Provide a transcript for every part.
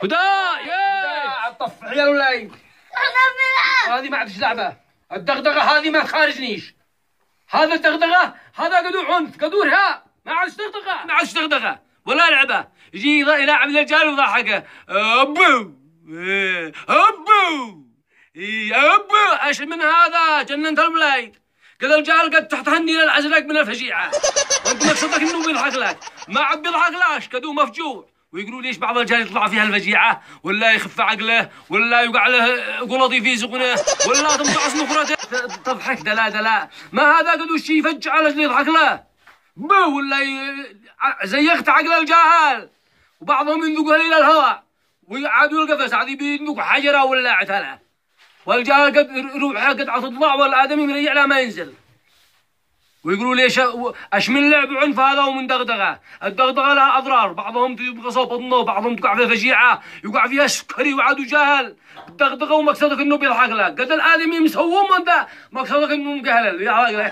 هدى يا طف عيال ولاي. هذه ما عادش لعبه، الدغدغه هذه ما تخارجنيش. هذا الدغدغه هذا قدور عنف، قدور ها ما عادش دغدغه، ما عادش دغدغه ولا لعبه. يجي يلعب الرجال ويضحكه ابو ابو ابو. ايش من هذا؟ جننت الولايد. كذا الرجال قد تهني للازرق من الفجيعه، وانت مقصدك انه بيضحك لك. ما عاد بيضحك لاش، كدو مفجوع. ويقولوا ليش بعض الرجال يطلع فيها الفجيعه، ولا يخف عقله، ولا يوقع له قلطي في سقنه، ولا تنفعص نخرته. تضحك دلا ما هذا قدو شي يفجع على اللي يضحك له بو، ولا زيغت عقل الجاهل. وبعضهم يندقوا الى الهواء ويعادوا القفص، هذه بيندقوا حجره ولا عتله. والجاهل قد روحه قد تطلع والادمي مريع لا ما ينزل. ويقولوا ليش اش من لعب عنف هذا ومن دغدغه. الدغدغه لها اضرار، بعضهم يبغى صوب بطنه، وبعضهم توقع فيها فجيعه، يوقع فيها سكري وعادوا جاهل. الدغدغه ومقصدك انه بيضحك لك، قد الادمي مسوم وانت مقصدك انه مقهلل.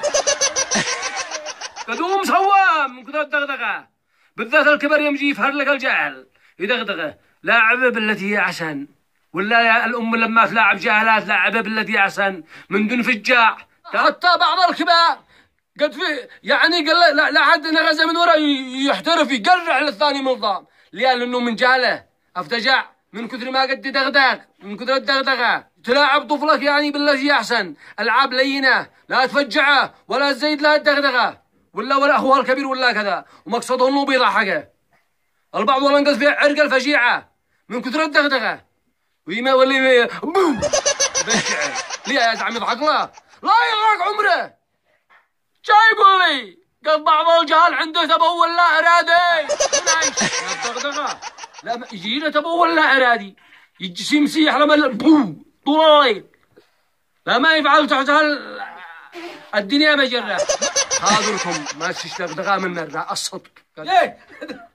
قد هو مسوم من كثر الدغدغه. بالذات الكبر يمشي يفهر لك الجاهل يدغدغه. لاعبه بالتي هي احسن، ولا الام لما تلاعب جاهلات لاعبه بالتي هي احسن من دون فجاع. حتى بعض الكبار قد في يعني قال لا حد نغزه من ورا يحترف يقرع للثاني منظام، لانه من جهله افتجع من كثر ما قد دغدغ، من كثر الدغدغه. تلاعب طفلك يعني بالتي هي احسن، العاب لينه لا تفجعه ولا تزيد له الدغدغه، ولا اخوها الكبير ولا كذا، ومقصده انه بيضحكه. البعض ولا انقذ فيه عرق الفجيعه من كثر الدغدغه، ويما ولي بو بشعر. ليه يا زعم يضحك له؟ لا يضحك عمره. جايبوا لي قال بعض الجهال عنده تبول لا ارادي. من عايش الدغدغه؟ لا يجي له تبول لا ارادي، يجي مسيح لما بو طول الليل. لا ما يفعل تحت الدنيا مجره. هذولكم ما تشتغل دغا من الصدق. ليه؟